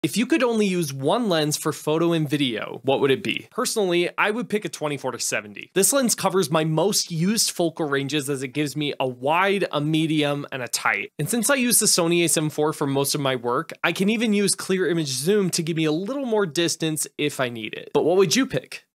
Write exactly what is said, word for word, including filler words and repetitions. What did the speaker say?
If you could only use one lens for photo and video, what would it be? Personally, I would pick a twenty-four to seventy. This lens covers my most used focal ranges as it gives me a wide, a medium, and a tight. And since I use the Sony a seven four for most of my work, I can even use clear image zoom to give me a little more distance if I need it. But what would you pick?